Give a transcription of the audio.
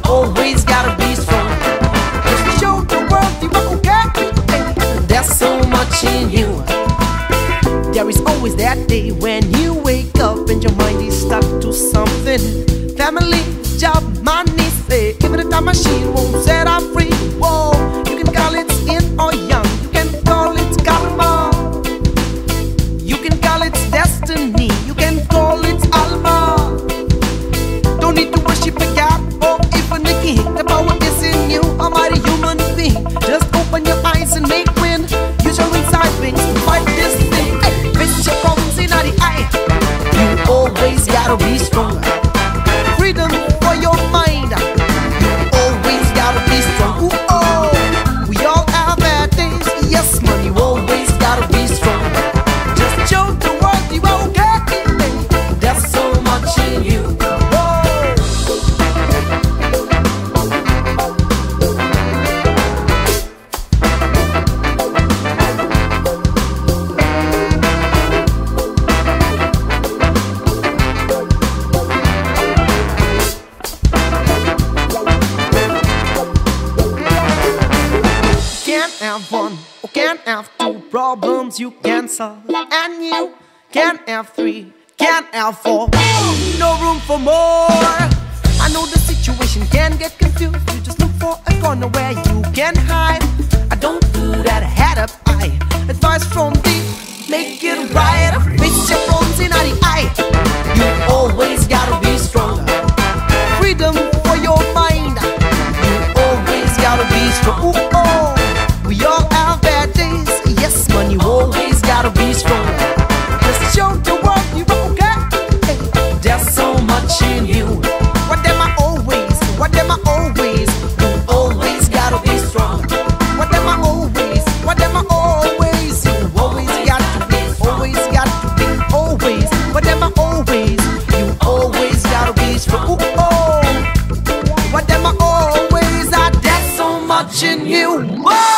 always gotta be strong. Just show the world you are okay. There's so much in you. There is always that day when you wake up and your mind is stuck to something. Family, job, money, say. Even a time machine won't set up free. Whoa, you can call it in or young. You can call it karma. You can call it destiny. You can call it alma. Don't need to worship a god or even a king. The power is in you, a mighty human being. Just open your eyes and make wind. Use your inside wings to fight this thing. Face your problems in the eye. You always gotta be strong. Freedom for your mind. You always gotta be strong. Ooh, oh, we all have bad days. Yes, man, you always gotta be strong. Just show the world you are okay. There's so much in you. One or can't have two problems you can solve, and you can't have three, can't have four. No room for more. I know the situation can get confused. You just look for a corner where you can hide. I don't do that head up high. Advice from deep, make it right. Face your problems in the eye. You always gotta be strong. Freedom for your mind. You always gotta be strong. Ooh, oh. We all have bad days. Yes, man, you always gotta be strong. Just show the world you okay. Hey, there's so much in you. What am I always? What am I always? You always gotta be strong. What am I always? What am I always? You always got to be. Always got to be. Always. What am I always? You always gotta be strong. Ooh, oh. What am I always? There's so much in you. Whoa.